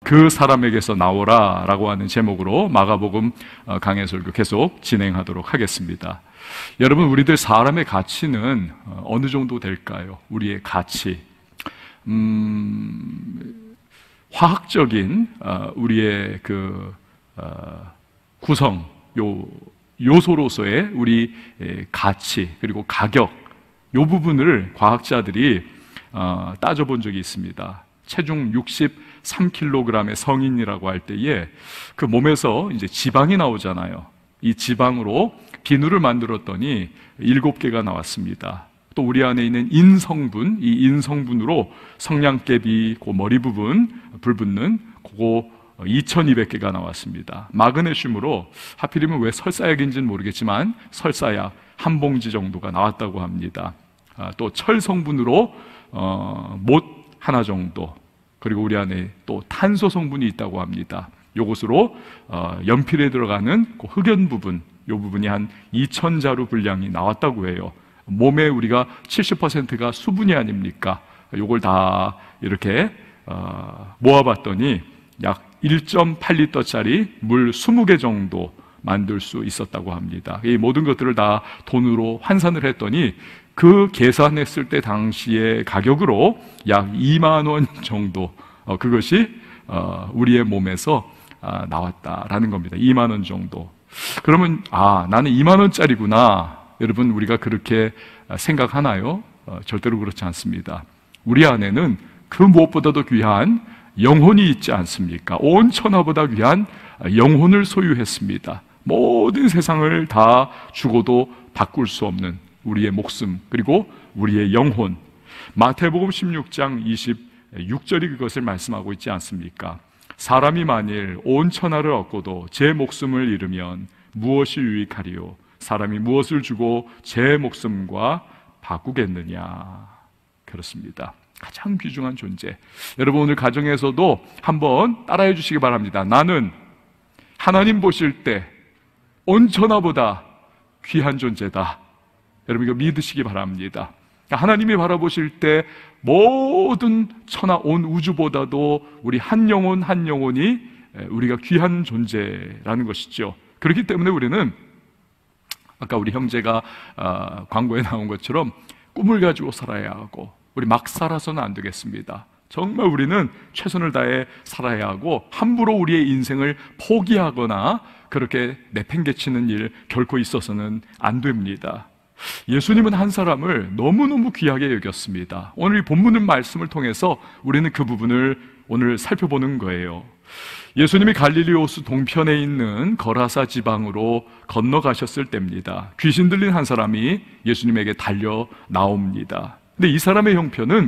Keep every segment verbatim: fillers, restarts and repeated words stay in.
그 사람에게서 나오라 라고 하는 제목으로 마가복음 강해설교 계속 진행하도록 하겠습니다. 여러분, 우리들 사람의 가치는 어느 정도 될까요? 우리의 가치, 음, 화학적인 우리의 그 구성, 요 요소로서의 우리 가치, 그리고 가격, 요 부분을 과학자들이 따져본 적이 있습니다. 체중 육십삼 킬로그램의 성인이라고 할 때에 그 몸에서 이제 지방이 나오잖아요. 이 지방으로 비누를 만들었더니 일곱 개가 나왔습니다. 또 우리 안에 있는 인성분, 이 인성분으로 성냥개비, 그 머리 부분, 불 붙는 그거 이천이백 개가 나왔습니다. 마그네슘으로 하필이면 왜 설사약인지는 모르겠지만 설사약 한 봉지 정도가 나왔다고 합니다. 또 철 성분으로 어, 못 하나 정도, 그리고 우리 안에 또 탄소 성분이 있다고 합니다. 요것으로 어, 연필에 들어가는 그 흑연 부분, 요 부분이 한 이천 자루 분량이 나왔다고 해요. 몸에 우리가 칠십 퍼센트가 수분이 아닙니까? 요걸 다 이렇게 어, 모아봤더니 약 일 점 팔 리터짜리 물 이십 개 정도 만들 수 있었다고 합니다. 이 모든 것들을 다 돈으로 환산을 했더니 그 계산했을 때 당시의 가격으로 약 이만 원 정도, 어, 그것이 어, 우리의 몸에서 아, 나왔다라는 겁니다. 이만 원 정도. 그러면 아, 나는 이만 원짜리구나. 여러분, 우리가 그렇게 생각하나요? 어, 절대로 그렇지 않습니다. 우리 안에는 그 무엇보다도 귀한 영혼이 있지 않습니까? 온 천하보다 귀한 영혼을 소유했습니다. 모든 세상을 다 주고도 바꿀 수 없는 우리의 목숨, 그리고 우리의 영혼. 마태복음 십육 장 이십육 절이 그것을 말씀하고 있지 않습니까? 사람이 만일 온 천하를 얻고도 제 목숨을 잃으면 무엇이 유익하리요? 사람이 무엇을 주고 제 목숨과 바꾸겠느냐? 그렇습니다. 가장 귀중한 존재. 여러분, 오늘 가정에서도 한번 따라해 주시기 바랍니다. 나는 하나님 보실 때 온 천하보다 귀한 존재다. 여러분, 이거 믿으시기 바랍니다. 하나님이 바라보실 때 모든 천하 온 우주보다도 우리 한 영혼 한 영혼이 우리가 귀한 존재라는 것이죠. 그렇기 때문에 우리는 아까 우리 형제가 어, 광고에 나온 것처럼 꿈을 가지고 살아야 하고, 우리 막 살아서는 안 되겠습니다. 정말 우리는 최선을 다해 살아야 하고, 함부로 우리의 인생을 포기하거나 그렇게 내팽개치는 일 결코 있어서는 안 됩니다. 예수님은 한 사람을 너무너무 귀하게 여겼습니다. 오늘 이 본문의 말씀을 통해서 우리는 그 부분을 오늘 살펴보는 거예요. 예수님이 갈릴리 호수 동편에 있는 거라사 지방으로 건너가셨을 때입니다. 귀신 들린 한 사람이 예수님에게 달려 나옵니다. 근데 이 사람의 형편은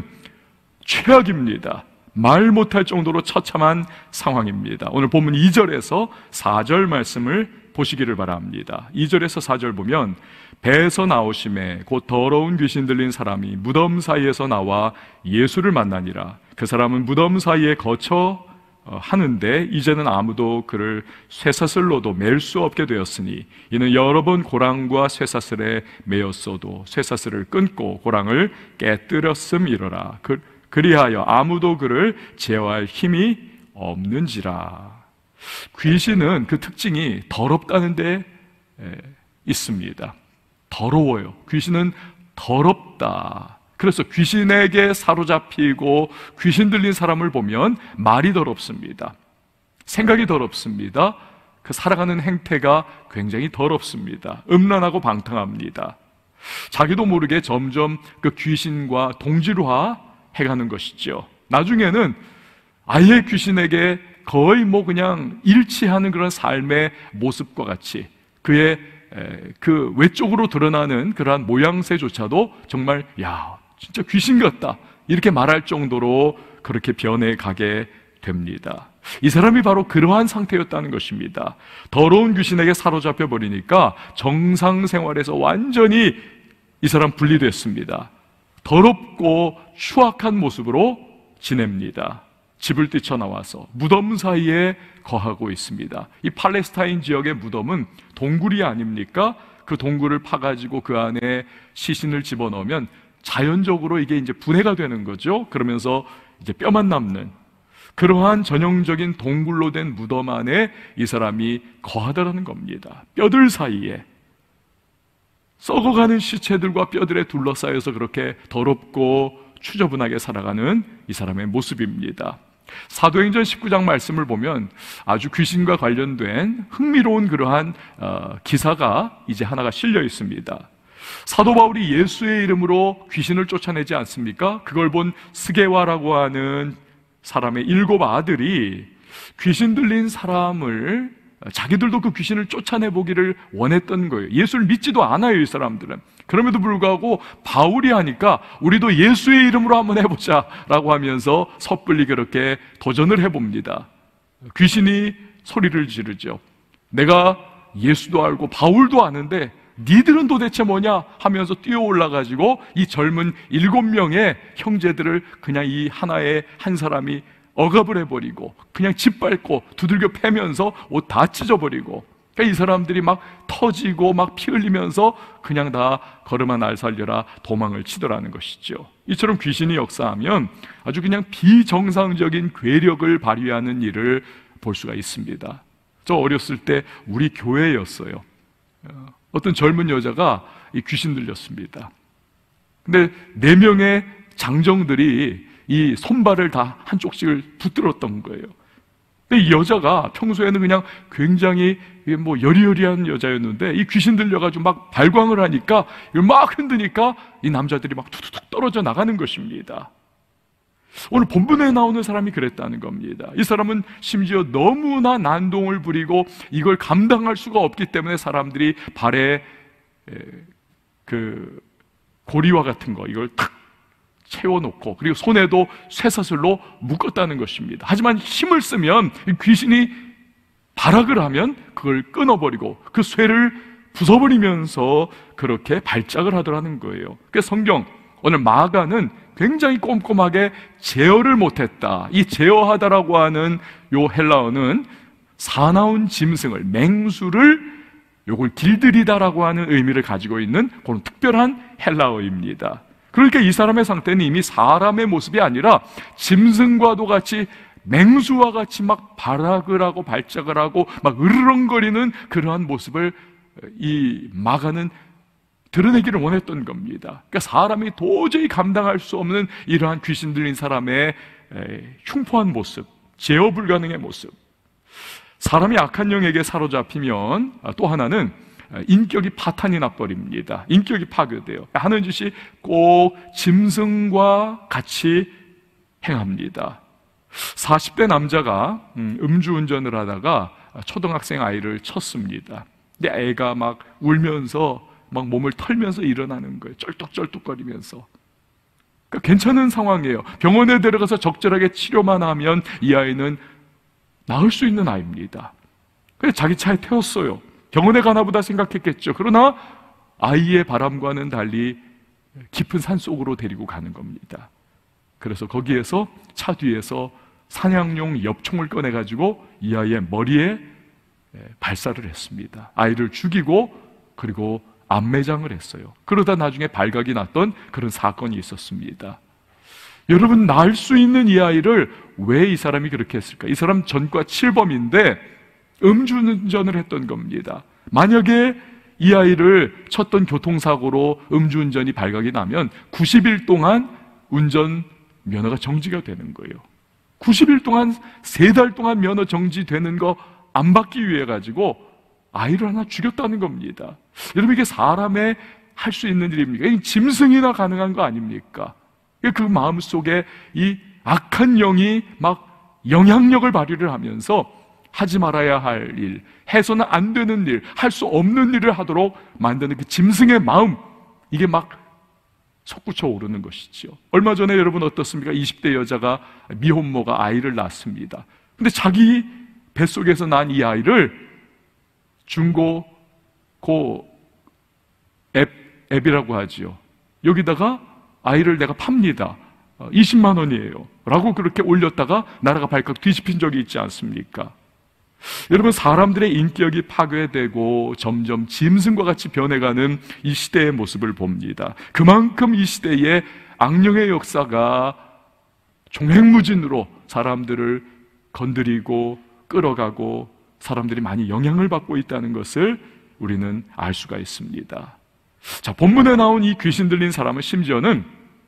최악입니다. 말 못할 정도로 처참한 상황입니다. 오늘 본문 이 절에서 사 절 말씀을 보시기를 바랍니다. 이 절에서 사 절 보면, 배에서 나오심에 곧 더러운 귀신 들린 사람이 무덤 사이에서 나와 예수를 만나니라. 그 사람은 무덤 사이에 거처 하는데 이제는 아무도 그를 쇠사슬로도 맬 수 없게 되었으니, 이는 여러 번 고랑과 쇠사슬에 매였어도 쇠사슬을 끊고 고랑을 깨뜨렸음이로라. 그, 그리하여 아무도 그를 제어할 힘이 없는지라. 귀신은 그 특징이 더럽다는 데 있습니다. 더러워요. 귀신은 더럽다. 그래서 귀신에게 사로잡히고 귀신 들린 사람을 보면 말이 더럽습니다. 생각이 더럽습니다. 그 살아가는 행태가 굉장히 더럽습니다. 음란하고 방탕합니다. 자기도 모르게 점점 그 귀신과 동질화 해가는 것이죠. 나중에는 아예 귀신에게 거의 뭐 그냥 일치하는 그런 삶의 모습과 같이 그의 그 외적으로 드러나는 그러한 모양새조차도 정말 야, 진짜 귀신 같다 이렇게 말할 정도로 그렇게 변해가게 됩니다. 이 사람이 바로 그러한 상태였다는 것입니다. 더러운 귀신에게 사로잡혀 버리니까 정상 생활에서 완전히 이 사람 분리됐습니다. 더럽고 추악한 모습으로 지냅니다. 집을 뛰쳐나와서 무덤 사이에 거하고 있습니다. 이 팔레스타인 지역의 무덤은 동굴이 아닙니까? 그 동굴을 파가지고 그 안에 시신을 집어넣으면 자연적으로 이게 이제 분해가 되는 거죠. 그러면서 이제 뼈만 남는, 그러한 전형적인 동굴로 된 무덤 안에 이 사람이 거하더라는 겁니다. 뼈들 사이에 썩어가는 시체들과 뼈들에 둘러싸여서 그렇게 더럽고 추저분하게 살아가는 이 사람의 모습입니다. 사도행전 십구 장 말씀을 보면 아주 귀신과 관련된 흥미로운 그러한 어, 기사가 이제 하나가 실려 있습니다. 사도 바울이 예수의 이름으로 귀신을 쫓아내지 않습니까? 그걸 본 스게와라고 하는 사람의 일곱 아들이 귀신 들린 사람을, 자기들도 그 귀신을 쫓아내보기를 원했던 거예요. 예수를 믿지도 않아요, 이 사람들은. 그럼에도 불구하고 바울이 하니까 우리도 예수의 이름으로 한번 해보자 라고 하면서 섣불리 그렇게 도전을 해봅니다. 귀신이 소리를 지르죠. 내가 예수도 알고 바울도 아는데 니들은 도대체 뭐냐 하면서 뛰어 올라가지고 이 젊은 일곱 명의 형제들을 그냥 이 하나의 한 사람이 억압을 해버리고 그냥 짓밟고 두들겨 패면서 옷 다 찢어버리고, 그러니까 이 사람들이 막 터지고 막 피 흘리면서 그냥 다 걸음아 날 살려라 도망을 치더라는 것이죠. 이처럼 귀신이 역사하면 아주 그냥 비정상적인 괴력을 발휘하는 일을 볼 수가 있습니다. 저 어렸을 때 우리 교회였어요. 어떤 젊은 여자가 이 귀신 들렸습니다. 근데 네 명의 장정들이 이 손발을 다 한쪽씩을 붙들었던 거예요. 근데 이 여자가 평소에는 그냥 굉장히 뭐 여리여리한 여자였는데 이 귀신 들려가지고 막 발광을 하니까 이걸 막 흔드니까 이 남자들이 막 툭툭툭 떨어져 나가는 것입니다. 오늘 본문에 나오는 사람이 그랬다는 겁니다. 이 사람은 심지어 너무나 난동을 부리고 이걸 감당할 수가 없기 때문에 사람들이 발에 그 고리와 같은 거 이걸 탁 채워놓고 그리고 손에도 쇠사슬로 묶었다는 것입니다. 하지만 힘을 쓰면 귀신이 발악을 하면 그걸 끊어버리고 그 쇠를 부숴버리면서 그렇게 발작을 하더라는 거예요. 그래서 성경 오늘 마가는 굉장히 꼼꼼하게 제어를 못했다. 이 제어하다라고 하는 요 헬라어는 사나운 짐승을, 맹수를 요걸 길들이다라고 하는 의미를 가지고 있는 그런 특별한 헬라어입니다. 그러니까 이 사람의 상태는 이미 사람의 모습이 아니라 짐승과도 같이 맹수와 같이 막 발악을 하고 발작을 하고 막 으르렁거리는 그러한 모습을 이 마가는 드러내기를 원했던 겁니다. 그러니까 사람이 도저히 감당할 수 없는 이러한 귀신 들린 사람의 흉포한 모습, 제어 불가능의 모습. 사람이 악한 영에게 사로잡히면 또 하나는 인격이 파탄이 나버립니다. 인격이 파괴돼요. 하는 짓이 꼭 짐승과 같이 행합니다. 사십 대 남자가 음주운전을 하다가 초등학생 아이를 쳤습니다. 근데 애가 막 울면서 막 몸을 털면서 일어나는 거예요. 쩔뚝쩔뚝거리면서. 그러니까 괜찮은 상황이에요. 병원에 데려가서 적절하게 치료만 하면 이 아이는 나을 수 있는 아이입니다. 그래서 자기 차에 태웠어요. 병원에 가나 보다 생각했겠죠. 그러나 아이의 바람과는 달리 깊은 산속으로 데리고 가는 겁니다. 그래서 거기에서 차 뒤에서 사냥용 엽총을 꺼내가지고 이 아이의 머리에 발사를 했습니다. 아이를 죽이고 그리고 암매장을 했어요. 그러다 나중에 발각이 났던 그런 사건이 있었습니다. 여러분, 낳을 수 있는 이 아이를 왜 이 사람이 그렇게 했을까? 이 사람 전과 칠범인데 음주운전을 했던 겁니다. 만약에 이 아이를 쳤던 교통사고로 음주운전이 발각이 나면 구십 일 동안 운전 면허가 정지가 되는 거예요. 구십 일 동안, 세 달 동안 면허 정지되는 거 안 받기 위해 가지고 아이를 하나 죽였다는 겁니다. 여러분, 이게 사람의 할 수 있는 일입니까? 이 짐승이나 가능한 거 아닙니까? 그 마음 속에 이 악한 영이 막 영향력을 발휘를 하면서 하지 말아야 할 일, 해서는 안 되는 일, 할 수 없는 일을 하도록 만드는 그 짐승의 마음, 이게 막 솟구쳐 오르는 것이죠. 얼마 전에 여러분 어떻습니까? 이십 대 여자가 미혼모가 아이를 낳습니다. 근데 자기 뱃속에서 난 이 아이를 중고 고 앱, 앱이라고 하지요. 여기다가 아이를 내가 팝니다. 이십만 원이에요. 라고 그렇게 올렸다가 나라가 발칵 뒤집힌 적이 있지 않습니까? 여러분, 사람들의 인격이 파괴되고 점점 짐승과 같이 변해가는 이 시대의 모습을 봅니다. 그만큼 이 시대에 악령의 역사가 종횡무진으로 사람들을 건드리고 끌어가고 사람들이 많이 영향을 받고 있다는 것을 우리는 알 수가 있습니다. 자, 본문에 나온 이 귀신 들린 사람은 심지어는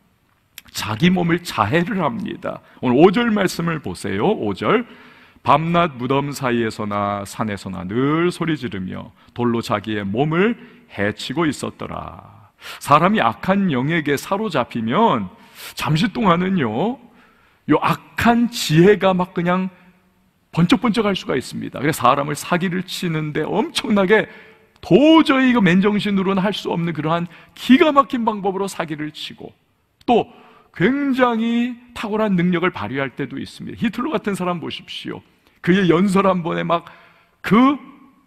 자기 몸을 자해를 합니다. 오늘 오 절 말씀을 보세요. 오 절. 밤낮 무덤 사이에서나 산에서나 늘 소리 지르며 돌로 자기의 몸을 해치고 있었더라. 사람이 악한 영에게 사로잡히면 잠시 동안은요, 요 악한 지혜가 막 그냥 번쩍번쩍 할 수가 있습니다. 그래서 사람을 사기를 치는데 엄청나게 도저히 이거 맨정신으로는 할 수 없는 그러한 기가 막힌 방법으로 사기를 치고, 또 굉장히 탁월한 능력을 발휘할 때도 있습니다. 히틀러 같은 사람 보십시오. 그의 연설 한 번에 막 그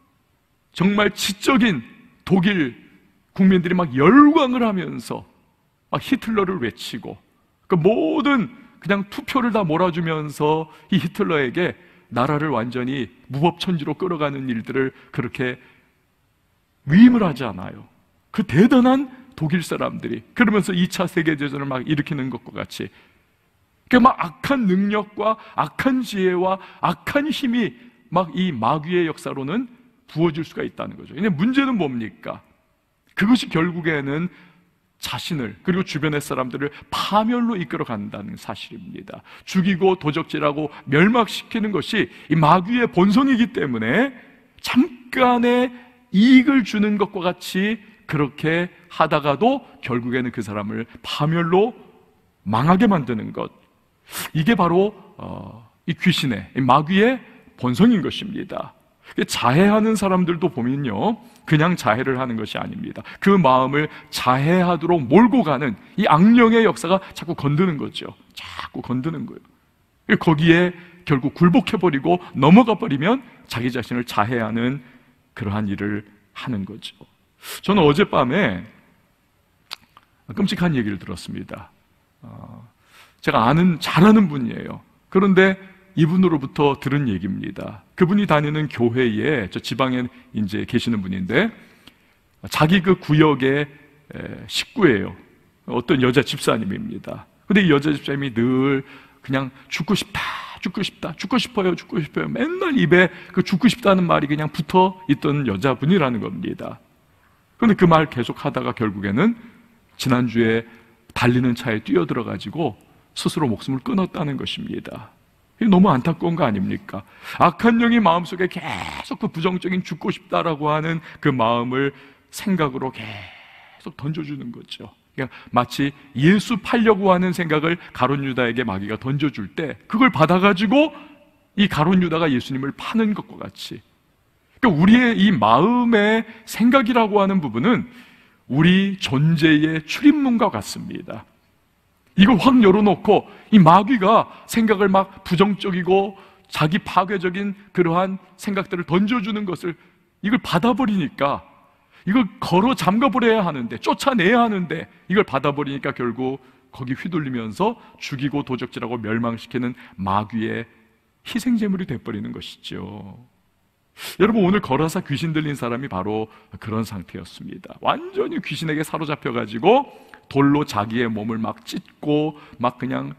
정말 지적인 독일 국민들이 막 열광을 하면서 막 히틀러를 외치고, 그 모든 그냥 투표를 다 몰아주면서 이 히틀러에게 나라를 완전히 무법천지로 끌어가는 일들을 그렇게 위임을 하지 않아요. 그 대단한 독일 사람들이 그러면서 이 차 세계대전을 막 일으키는 것과 같이, 막 악한 능력과 악한 지혜와 악한 힘이 막 이 마귀의 역사로는 부어질 수가 있다는 거죠. 근데 문제는 뭡니까? 그것이 결국에는 자신을 그리고 주변의 사람들을 파멸로 이끌어 간다는 사실입니다. 죽이고 도적질하고 멸망시키는 것이 이 마귀의 본성이기 때문에 잠깐의 이익을 주는 것과 같이 그렇게 하다가도 결국에는 그 사람을 파멸로 망하게 만드는 것, 이게 바로 어, 이 귀신의, 이 마귀의 본성인 것입니다. 자해하는 사람들도 보면요, 그냥 자해를 하는 것이 아닙니다. 그 마음을 자해하도록 몰고 가는 이 악령의 역사가 자꾸 건드는 거죠. 자꾸 건드는 거예요. 거기에 결국 굴복해버리고 넘어가 버리면 자기 자신을 자해하는 그러한 일을 하는 거죠. 저는 어젯밤에 끔찍한 얘기를 들었습니다. 어, 제가 아는, 잘 아는 분이에요. 그런데 이분으로부터 들은 얘기입니다. 그분이 다니는 교회에, 저 지방에 이제 계시는 분인데, 자기 그 구역의 식구예요. 어떤 여자 집사님입니다. 근데 이 여자 집사님이 늘 그냥 죽고 싶다, 죽고 싶다, 죽고 싶어요, 죽고 싶어요. 맨날 입에 그 죽고 싶다는 말이 그냥 붙어 있던 여자분이라는 겁니다. 그런데 그 말 계속 하다가 결국에는 지난주에 달리는 차에 뛰어들어가지고 스스로 목숨을 끊었다는 것입니다. 너무 안타까운 거 아닙니까? 악한 영이 마음속에 계속 그 부정적인 죽고 싶다라고 하는 그 마음을 생각으로 계속 던져주는 거죠. 그러니까 마치 예수 팔려고 하는 생각을 가룟 유다에게 마귀가 던져줄 때 그걸 받아가지고 이 가룟 유다가 예수님을 파는 것과 같이, 그러니까 우리의 이 마음의 생각이라고 하는 부분은 우리 존재의 출입문과 같습니다. 이걸 확 열어놓고 이 마귀가 생각을 막 부정적이고 자기 파괴적인 그러한 생각들을 던져주는 것을, 이걸 받아버리니까, 이걸 걸어 잠가버려야 하는데, 쫓아내야 하는데, 이걸 받아버리니까 결국 거기 휘둘리면서 죽이고 도적질하고 멸망시키는 마귀의 희생제물이 돼버리는 것이죠. 여러분, 오늘 거라사 귀신 들린 사람이 바로 그런 상태였습니다. 완전히 귀신에게 사로잡혀가지고 돌로 자기의 몸을 막 찢고 막 그냥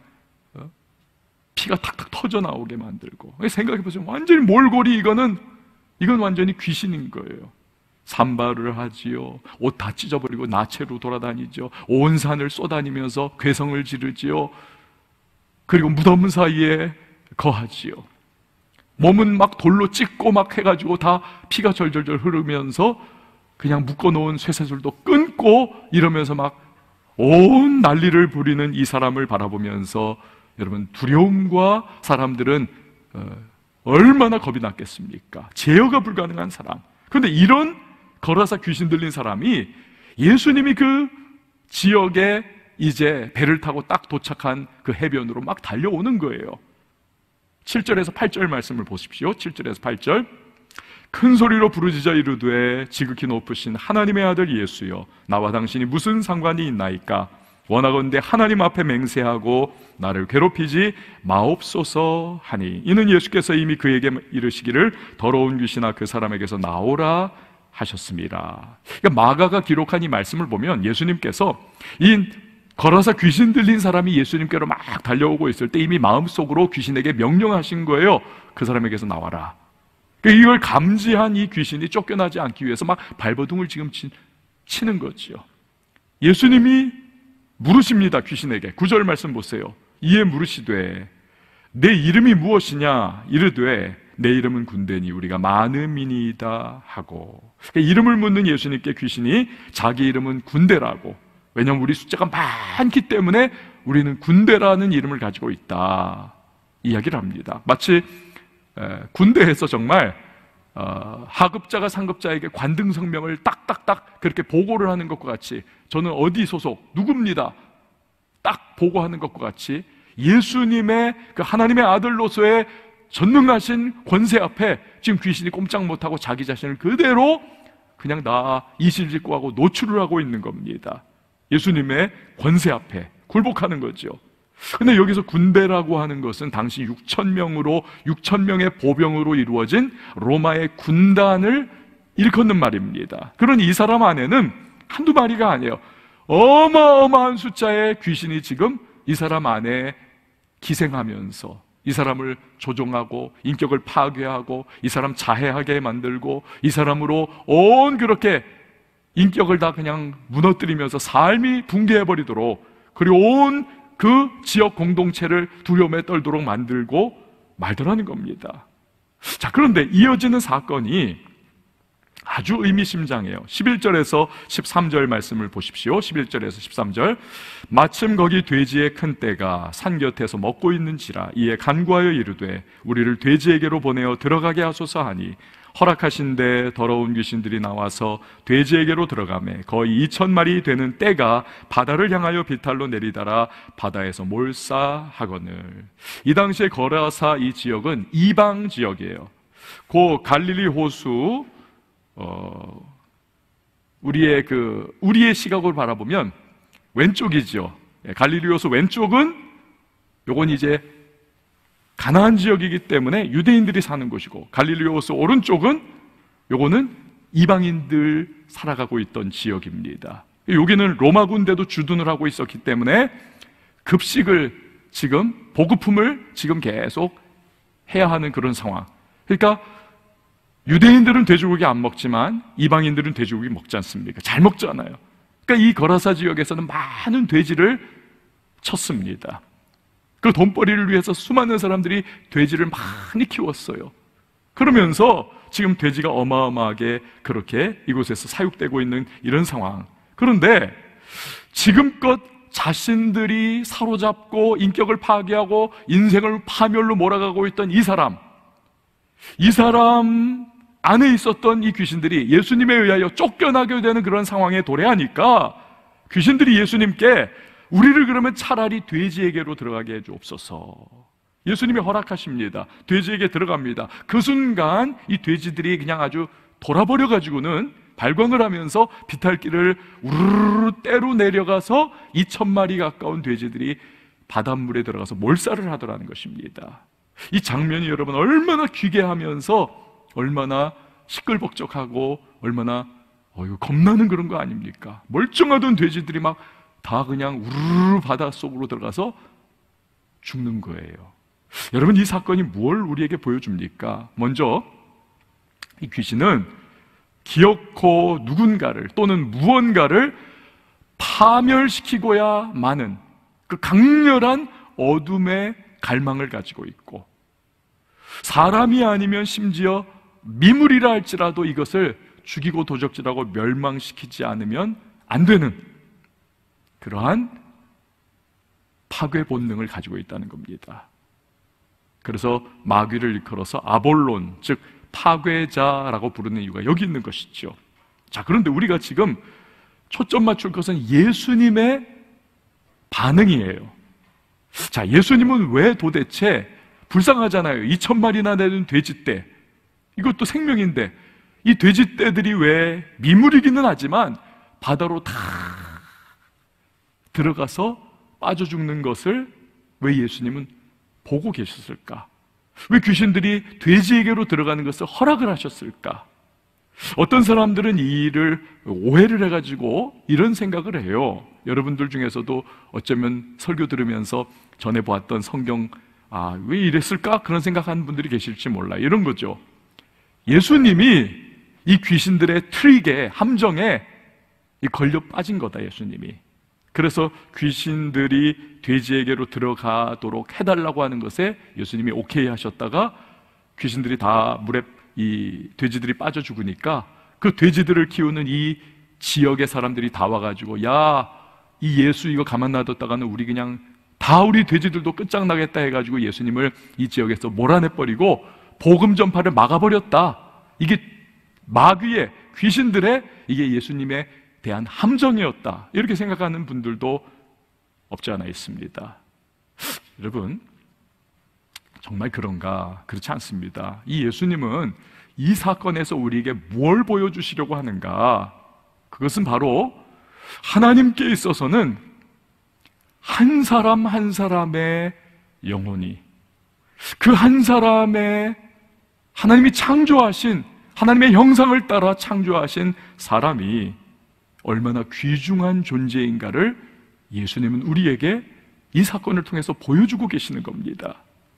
피가 탁탁 터져 나오게 만들고, 생각해보세요. 완전히 몰골이, 이거는 이건 완전히 귀신인 거예요. 산발을 하지요. 옷 다 찢어버리고 나체로 돌아다니죠. 온 산을 쏘다니면서 괴성을 지르지요. 그리고 무덤 사이에 거하지요. 몸은 막 돌로 찢고 막 해가지고 다 피가 절절절 흐르면서 그냥 묶어놓은 쇠사슬도 끊고 이러면서 막 온 난리를 부리는 이 사람을 바라보면서 여러분, 두려움과 사람들은 얼마나 겁이 났겠습니까? 제어가 불가능한 사람. 그런데 이런 거라사 귀신 들린 사람이 예수님이 그 지역에 이제 배를 타고 딱 도착한 그 해변으로 막 달려오는 거예요. 칠 절에서 팔 절 말씀을 보십시오. 칠 절에서 팔 절. 큰 소리로 부르짖어 이르되 지극히 높으신 하나님의 아들 예수여, 나와 당신이 무슨 상관이 있나이까? 원하건대 하나님 앞에 맹세하고 나를 괴롭히지 마옵소서 하니, 이는 예수께서 이미 그에게 이르시기를 더러운 귀신아 그 사람에게서 나오라 하셨습니다. 그러니까 마가가 기록한 이 말씀을 보면 예수님께서 이 걸어서 귀신 들린 사람이 예수님께로 막 달려오고 있을 때 이미 마음속으로 귀신에게 명령하신 거예요. 그 사람에게서 나와라. 이걸 감지한 이 귀신이 쫓겨나지 않기 위해서 막 발버둥을 지금 치, 치는 거죠. 예수님이 물으십니다. 귀신에게. 구절 말씀 보세요. 이에 물으시되 내 이름이 무엇이냐? 이르되 내 이름은 군대니 우리가 많은 민이다 하고. 그러니까 이름을 묻는 예수님께 귀신이 자기 이름은 군대라고, 왜냐하면 우리 숫자가 많기 때문에 우리는 군대라는 이름을 가지고 있다 이야기를 합니다. 마치 군대에서 정말 어, 하급자가 상급자에게 관등성명을 딱딱딱 그렇게 보고를 하는 것과 같이, 저는 어디 소속 누굽니다 딱 보고하는 것과 같이 예수님의 그 하나님의 아들로서의 전능하신 권세 앞에 지금 귀신이 꼼짝 못하고 자기 자신을 그대로 그냥 나 이실직고 하고 노출을 하고 있는 겁니다. 예수님의 권세 앞에 굴복하는 거죠. 근데 여기서 군대라고 하는 것은 당시 육천 명으로 육천 명의 보병으로 이루어진 로마의 군단을 일컫는 말입니다. 그러니 이 사람 안에는 한두 마리가 아니에요. 어마어마한 숫자의 귀신이 지금 이 사람 안에 기생하면서 이 사람을 조종하고 인격을 파괴하고 이 사람 자해하게 만들고 이 사람으로 온 그렇게 인격을 다 그냥 무너뜨리면서 삶이 붕괴해버리도록, 그리고 온 그 지역 공동체를 두려움에 떨도록 만들고 말더라는 겁니다. 자, 그런데 이어지는 사건이 아주 의미심장해요. 십일 절에서 십삼 절 말씀을 보십시오. 십일 절에서 십삼 절. 마침 거기 돼지의 큰 떼가 산 곁에서 먹고 있는지라 이에 간구하여 이르되 우리를 돼지에게로 보내어 들어가게 하소서 하니 허락하신데 더러운 귀신들이 나와서 돼지에게로 들어가매 거의 이천 마리 되는 떼가 바다를 향하여 비탈로 내리다라 바다에서 몰사하거늘. 이 당시에 거라사 이 지역은 이방 지역이에요. 고 갈릴리 호수, 어, 우리의 그 우리의 시각으로 바라보면 왼쪽이죠. 갈릴리 호수 왼쪽은 요건 이제 가나안 지역이기 때문에 유대인들이 사는 곳이고, 갈릴리 호수 오른쪽은 요거는 이방인들 살아가고 있던 지역입니다. 여기는 로마 군대도 주둔을 하고 있었기 때문에 급식을 지금 보급품을 지금 계속 해야 하는 그런 상황. 그러니까 유대인들은 돼지고기 안 먹지만 이방인들은 돼지고기 먹지 않습니까? 잘 먹잖아요. 그러니까 이 거라사 지역에서는 많은 돼지를 쳤습니다. 그 돈벌이를 위해서 수많은 사람들이 돼지를 많이 키웠어요. 그러면서 지금 돼지가 어마어마하게 그렇게 이곳에서 사육되고 있는 이런 상황. 그런데 지금껏 자신들이 사로잡고 인격을 파괴하고 인생을 파멸로 몰아가고 있던 이 사람, 이 사람 안에 있었던 이 귀신들이 예수님에 의하여 쫓겨나게 되는 그런 상황에 도래하니까 귀신들이 예수님께 우리를 그러면 차라리 돼지에게로 들어가게 해주옵소서. 예수님이 허락하십니다. 돼지에게 들어갑니다. 그 순간 이 돼지들이 그냥 아주 돌아버려가지고는 발광을 하면서 비탈길을 우르르 때로 내려가서 이천 마리 가까운 돼지들이 바닷물에 들어가서 몰살을 하더라는 것입니다. 이 장면이 여러분 얼마나 귀괴하면서 얼마나 시끌벅적하고 얼마나 어휴, 겁나는 그런 거 아닙니까? 멀쩡하던 돼지들이 막 다 그냥 우르르 바닷속으로 들어가서 죽는 거예요. 여러분, 이 사건이 뭘 우리에게 보여줍니까? 먼저 이 귀신은 기어코 누군가를 또는 무언가를 파멸시키고야 마는 그 강렬한 어둠의 갈망을 가지고 있고, 사람이 아니면 심지어 미물이라 할지라도 이것을 죽이고 도적질하고 멸망시키지 않으면 안 되는 그러한 파괴 본능을 가지고 있다는 겁니다. 그래서 마귀를 일컬어서 아볼론, 즉 파괴자라고 부르는 이유가 여기 있는 것이죠. 자, 그런데 우리가 지금 초점 맞출 것은 예수님의 반응이에요. 자, 예수님은 왜 도대체, 불쌍하잖아요. 이천 마리나 되는 돼지떼, 이것도 생명인데 이 돼지떼들이 왜 미물이기는 하지만 바다로 다 들어가서 빠져 죽는 것을 왜 예수님은 보고 계셨을까? 왜 귀신들이 돼지에게로 들어가는 것을 허락을 하셨을까? 어떤 사람들은 이 일을 오해를 해가지고 이런 생각을 해요. 여러분들 중에서도 어쩌면 설교 들으면서 전해보았던 성경, 아, 왜 이랬을까? 그런 생각하는 분들이 계실지 몰라요. 이런 거죠. 예수님이 이 귀신들의 트릭에, 함정에 걸려 빠진 거다, 예수님이. 그래서 귀신들이 돼지에게로 들어가도록 해달라고 하는 것에 예수님이 오케이 하셨다가 귀신들이 다 물에, 이 돼지들이 빠져 죽으니까 그 돼지들을 키우는 이 지역의 사람들이 다 와가지고, 야, 이 예수 이거 가만 놔뒀다가는 우리 그냥 다 우리 돼지들도 끝장나겠다 해가지고 예수님을 이 지역에서 몰아내버리고 복음 전파를 막아버렸다. 이게 마귀의, 귀신들의, 이게 예수님에 대한 함정이었다, 이렇게 생각하는 분들도 없지 않아 있습니다. 여러분, 정말 그런가? 그렇지 않습니다. 이 예수님은 이 사건에서 우리에게 뭘 보여주시려고 하는가? 그것은 바로 하나님께 있어서는 한 사람 한 사람의 영혼이, 그 한 사람의, 하나님이 창조하신, 하나님의 형상을 따라 창조하신 사람이 얼마나 귀중한 존재인가를 예수님은 우리에게 이 사건을 통해서 보여주고 계시는 겁니다.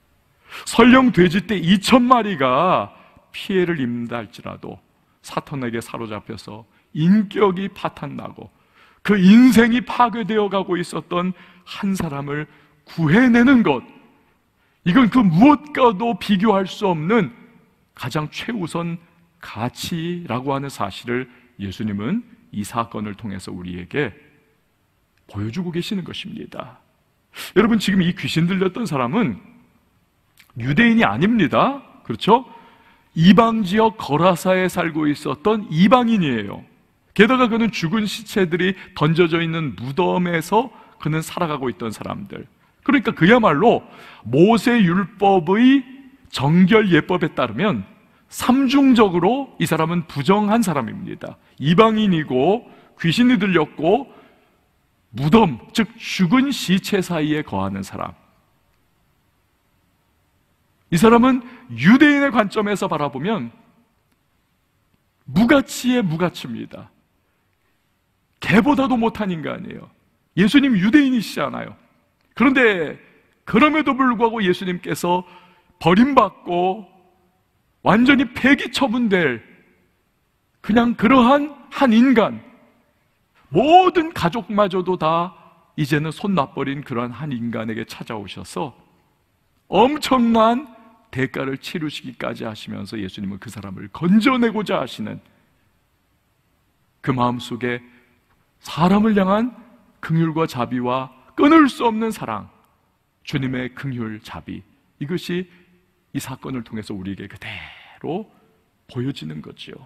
설령 돼지떼 이천 마리가 피해를 입는다 할지라도 사탄에게 사로잡혀서 인격이 파탄나고 그 인생이 파괴되어 가고 있었던 한 사람을 구해내는 것, 이건 그 무엇과도 비교할 수 없는 가장 최우선 가치라고 하는 사실을 예수님은 이 사건을 통해서 우리에게 보여주고 계시는 것입니다. 여러분, 지금 이 귀신 들렸던 사람은 유대인이 아닙니다. 그렇죠? 이방 지역 거라사에 살고 있었던 이방인이에요. 게다가 그는 죽은 시체들이 던져져 있는 무덤에서 그는 살아가고 있던 사람들. 그러니까 그야말로 모세 율법의 정결 예법에 따르면 삼중적으로 이 사람은 부정한 사람입니다. 이방인이고 귀신이 들렸고 무덤, 즉 죽은 시체 사이에 거하는 사람. 이 사람은 유대인의 관점에서 바라보면 무가치의 무가치입니다. 개보다도 못한 인간이에요. 예수님 유대인이시잖아요. 그런데 그럼에도 불구하고 예수님께서 버림받고 완전히 폐기 처분될 그냥 그러한 한 인간, 모든 가족마저도 다 이제는 손 놔버린 그러한 한 인간에게 찾아오셔서 엄청난 대가를 치르시기까지 하시면서 예수님은 그 사람을 건져내고자 하시는 그 마음속에 사람을 향한 긍휼과 자비와 끊을 수 없는 사랑, 주님의 긍휼, 자비, 이것이 이 사건을 통해서 우리에게 그대로 보여지는 거지요.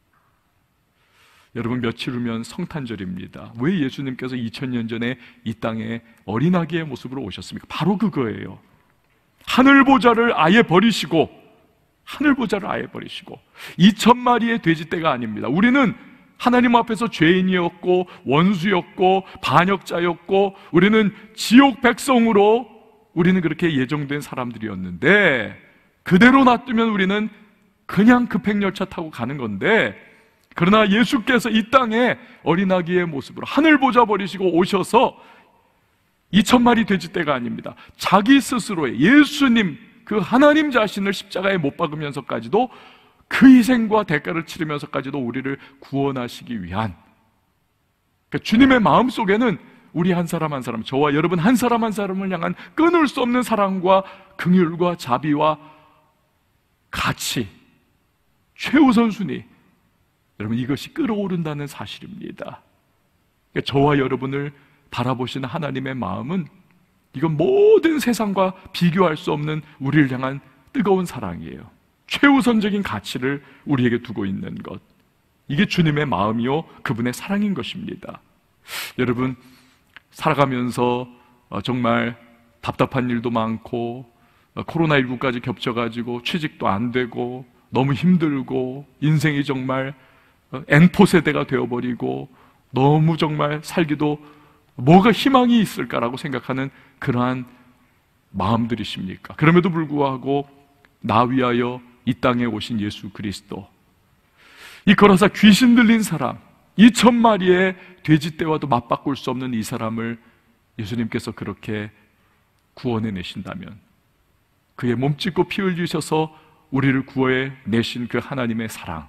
여러분, 며칠 후면 성탄절입니다. 왜 예수님께서 이천 년 전에 이 땅에 어린아기의 모습으로 오셨습니까? 바로 그거예요. 하늘보좌를 아예 버리시고, 하늘보좌를 아예 버리시고 이천 마리의 돼지떼가 아닙니다. 우리는 하나님 앞에서 죄인이었고 원수였고 반역자였고 우리는 지옥 백성으로 우리는 그렇게 예정된 사람들이었는데, 그대로 놔두면 우리는 그냥 급행열차 타고 가는 건데, 그러나 예수께서 이 땅에 어린아기의 모습으로 하늘보좌 버리시고 오셔서 이천 마리 돼지떼가 아닙니다. 자기 스스로의, 예수님 그 하나님 자신을 십자가에 못 박으면서까지도 그 희생과 대가를 치르면서까지도 우리를 구원하시기 위한, 그러니까 주님의 마음속에는 우리 한 사람 한 사람, 저와 여러분 한 사람 한 사람을 향한 끊을 수 없는 사랑과 긍휼과 자비와 가치, 최우선 순위, 여러분 이것이 끓어오른다는 사실입니다. 그러니까 저와 여러분을 바라보시는 하나님의 마음은 이건 모든 세상과 비교할 수 없는 우리를 향한 뜨거운 사랑이에요. 최우선적인 가치를 우리에게 두고 있는 것, 이게 주님의 마음이요 그분의 사랑인 것입니다. 여러분, 살아가면서 정말 답답한 일도 많고 코로나십구까지 겹쳐가지고 취직도 안 되고 너무 힘들고 인생이 정말 앵포 세대가 되어버리고 너무 정말 살기도 뭐가 희망이 있을까라고 생각하는 그러한 마음들이십니까? 그럼에도 불구하고 나 위하여 이 땅에 오신 예수 그리스도, 이 거라사 귀신 들린 사람, 이천 마리의 돼지떼와도 맞바꿀 수 없는 이 사람을 예수님께서 그렇게 구원해 내신다면, 그의 몸짓고 피 흘리셔서 우리를 구원해 내신 그 하나님의 사랑,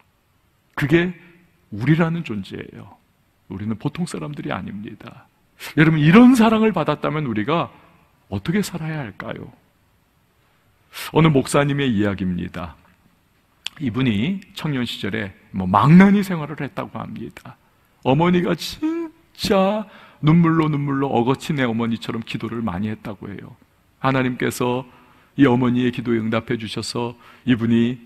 그게 우리라는 존재예요. 우리는 보통 사람들이 아닙니다. 여러분, 이런 사랑을 받았다면 우리가 어떻게 살아야 할까요? 어느 목사님의 이야기입니다. 이분이 청년 시절에 뭐 망나니 생활을 했다고 합니다. 어머니가 진짜 눈물로 눈물로 어거친 내 어머니처럼 기도를 많이 했다고 해요. 하나님께서 이 어머니의 기도에 응답해 주셔서 이분이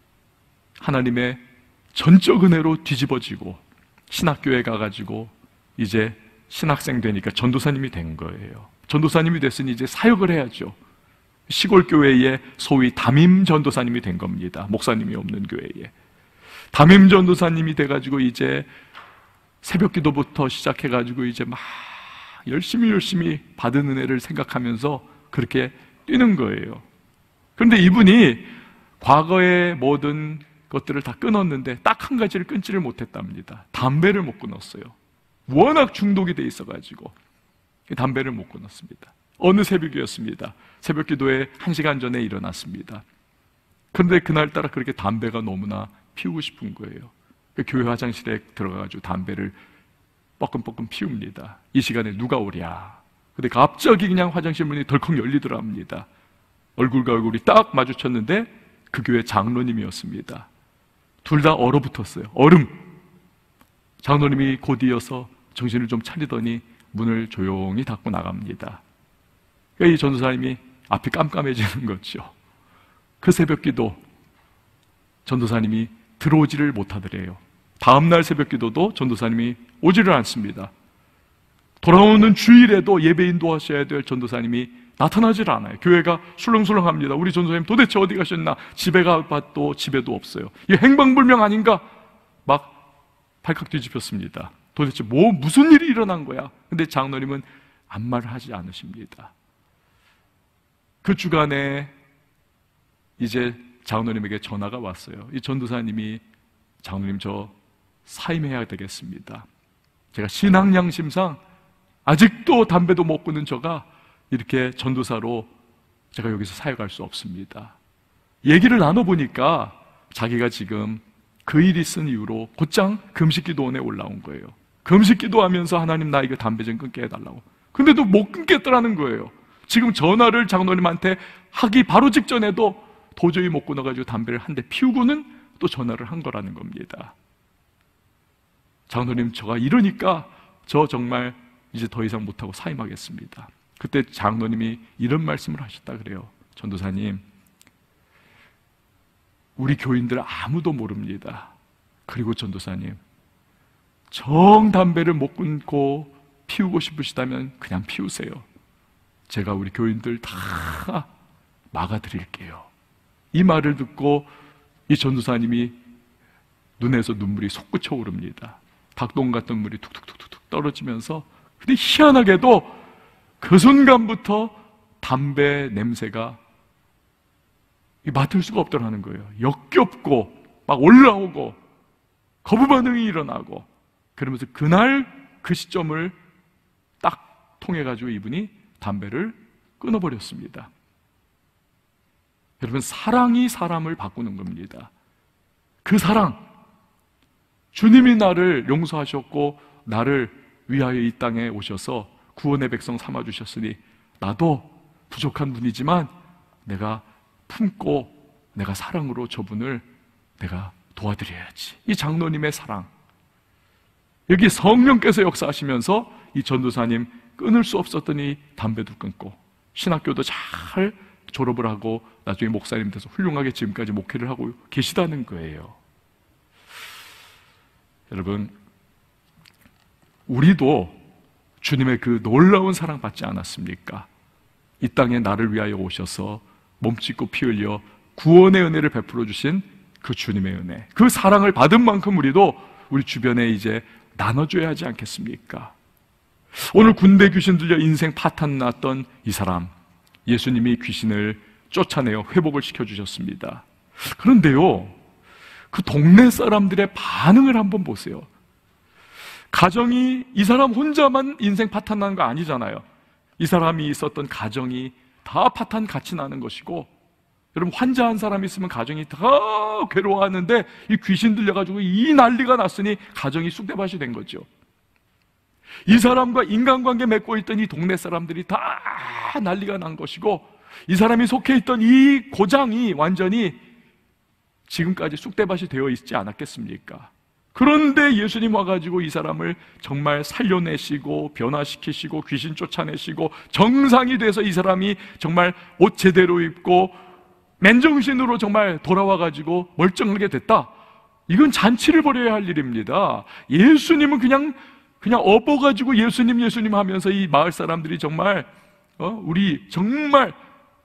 하나님의 전적 은혜로 뒤집어지고 신학교에 가가지고 이제 신학생 되니까 전도사님이 된 거예요. 전도사님이 됐으니 이제 사역을 해야죠. 시골 교회에 소위 담임 전도사님이 된 겁니다. 목사님이 없는 교회에 담임 전도사님이 돼가지고 이제 새벽 기도부터 시작해가지고 이제 막 열심히 열심히 받은 은혜를 생각하면서 그렇게 뛰는 거예요. 그런데 이분이 과거의 모든 것들을 다 끊었는데 딱 한 가지를 끊지를 못했답니다. 담배를 못 끊었어요. 워낙 중독이 돼 있어가지고 담배를 못 끊었습니다. 어느 새벽이었습니다. 새벽 기도에 한 시간 전에 일어났습니다. 그런데 그날따라 그렇게 담배가 너무나 피우고 싶은 거예요. 그 교회 화장실에 들어가가지고 담배를 뻐끔뻐끔 피웁니다. 이 시간에 누가 오랴. 근데 갑자기 그냥 화장실 문이 덜컥 열리더랍니다. 얼굴과 얼굴이 딱 마주쳤는데 그 교회 장로님이었습니다. 둘 다 얼어붙었어요. 얼음. 장로님이 곧 이어서 정신을 좀 차리더니 문을 조용히 닫고 나갑니다. 그러니까 이 전도사님이 앞이 깜깜해지는 거죠. 그 새벽 기도 전도사님이 들어오지를 못하더래요. 다음날 새벽 기도도 전도사님이 오지를 않습니다. 돌아오는 주일에도 예배 인도하셔야 될 전도사님이 나타나질 않아요. 교회가 술렁술렁합니다. 우리 전도사님 도대체 어디 가셨나? 집에 가봐도 집에도 없어요. 이 행방불명 아닌가? 막 발칵 뒤집혔습니다. 도대체 뭐 무슨 일이 일어난 거야? 근데 장로님은 아무 말을 하지 않으십니다. 그 주간에 이제 장로님에게 전화가 왔어요. 이 전도사님이 장로님 저 사임해야 되겠습니다. 제가 신앙 양심상 아직도 담배도 못 끊는 저가 이렇게 전도사로 제가 여기서 사역할 수 없습니다. 얘기를 나눠보니까 자기가 지금 그 일이 쓴 이유로 곧장 금식기도원에 올라온 거예요. 금식기도하면서 하나님 나 이거 담배 좀 끊게 해달라고. 근데도 못 끊겠더라는 거예요. 지금 전화를 장로님한테 하기 바로 직전에도 도저히 못 끊어가지고 담배를 한 대 피우고는 또 전화를 한 거라는 겁니다. 장로님 저가 이러니까 저 정말 이제 더 이상 못하고 사임하겠습니다. 그때 장로님이 이런 말씀을 하셨다 그래요. 전도사님, 우리 교인들 아무도 모릅니다. 그리고 전도사님, 정 담배를 못 끊고 피우고 싶으시다면 그냥 피우세요. 제가 우리 교인들 다 막아드릴게요. 이 말을 듣고 이 전도사님이 눈에서 눈물이 솟구쳐 오릅니다. 닭똥 같은 물이 툭툭툭툭 떨어지면서, 근데 희한하게도 그 순간부터 담배 냄새가 맡을 수가 없더라는 거예요. 역겹고 막 올라오고 거부 반응이 일어나고, 그러면서 그날 그 시점을 딱 통해 가지고 이분이 담배를 끊어버렸습니다. 여러분, 사랑이 사람을 바꾸는 겁니다. 그 사랑, 주님이 나를 용서하셨고 나를 위하여 이 땅에 오셔서 구원의 백성 삼아주셨으니 나도 부족한 분이지만 내가 품고 내가 사랑으로 저분을 내가 도와드려야지. 이 장로님의 사랑, 여기 성령께서 역사하시면서 이 전도사님 끊을 수 없었던 이 담배도 끊고 신학교도 잘 졸업을 하고 나중에 목사님 돼서 훌륭하게 지금까지 목회를 하고 계시다는 거예요. 여러분, 우리도 주님의 그 놀라운 사랑 받지 않았습니까? 이 땅에 나를 위하여 오셔서 몸짓고 피 흘려 구원의 은혜를 베풀어 주신 그 주님의 은혜, 그 사랑을 받은 만큼 우리도 우리 주변에 이제 나눠줘야 하지 않겠습니까? 오늘 군대 귀신 들려 인생 파탄 났던 이 사람, 예수님이 귀신을 쫓아내어 회복을 시켜주셨습니다. 그런데요, 그 동네 사람들의 반응을 한번 보세요. 가정이 이 사람 혼자만 인생 파탄 나는 거 아니잖아요. 이 사람이 있었던 가정이 다 파탄 같이 나는 것이고, 여러분 환자한 사람이 있으면 가정이 다 괴로워하는데 이 귀신 들려가지고 이 난리가 났으니 가정이 쑥대밭이 된 거죠. 이 사람과 인간관계 맺고 있던 이 동네 사람들이 다 난리가 난 것이고, 이 사람이 속해 있던 이 고장이 완전히 지금까지 쑥대밭이 되어 있지 않았겠습니까? 그런데 예수님 와가지고 이 사람을 정말 살려내시고 변화시키시고 귀신 쫓아내시고 정상이 돼서 이 사람이 정말 옷 제대로 입고 맨정신으로 정말 돌아와가지고 멀쩡하게 됐다. 이건 잔치를 벌여야 할 일입니다. 예수님은 그냥 그냥 업어가지고 예수님 예수님 하면서 이 마을 사람들이 정말 어? 우리 정말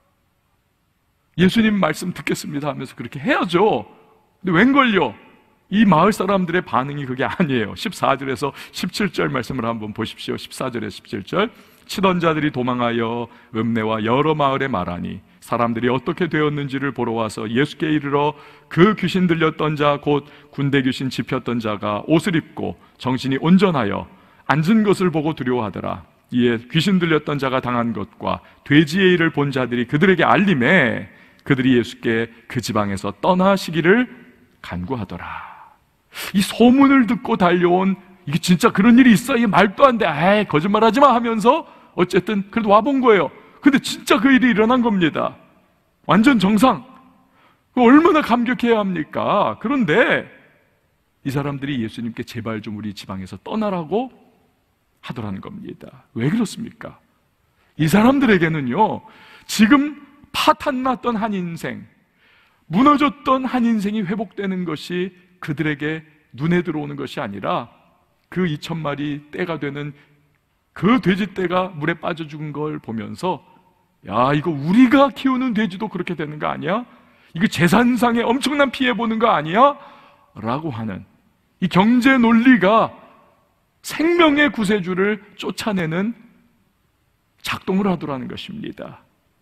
예수님 말씀 듣겠습니다 하면서 그렇게 해야죠. 근데 웬걸요? 이 마을 사람들의 반응이 그게 아니에요. 십사 절에서 십칠 절 말씀을 한번 보십시오. 십사 절에서 십칠 절. 치던 자들이 도망하여 읍내와 여러 마을에 말하니 사람들이 어떻게 되었는지를 보러 와서 예수께 이르러 그 귀신 들렸던 자 곧 군대 귀신 집혔던 자가 옷을 입고 정신이 온전하여 앉은 것을 보고 두려워하더라. 이에 귀신 들렸던 자가 당한 것과 돼지의 일을 본 자들이 그들에게 알림해 그들이 예수께 그 지방에서 떠나시기를 간구하더라. 이 소문을 듣고 달려온, 이게 진짜 그런 일이 있어? 이게 말도 안 돼. 에이, 거짓말하지 마 하면서 어쨌든 그래도 와본 거예요. 근데 진짜 그 일이 일어난 겁니다. 완전 정상. 얼마나 감격해야 합니까? 그런데 이 사람들이 예수님께 제발 좀 우리 지방에서 떠나라고 하더라는 겁니다. 왜 그렇습니까? 이 사람들에게는요, 지금 파탄났던 한 인생, 무너졌던 한 인생이 회복되는 것이 그들에게 눈에 들어오는 것이 아니라 그 이천 마리 떼가 되는 그 돼지떼가 물에 빠져 죽은 걸 보면서, 야, 이거 우리가 키우는 돼지도 그렇게 되는 거 아니야? 이거 재산상에 엄청난 피해 보는 거 아니야? 라고 하는 이 경제 논리가 생명의 구세주를 쫓아내는 작동을 하더라는 것입니다.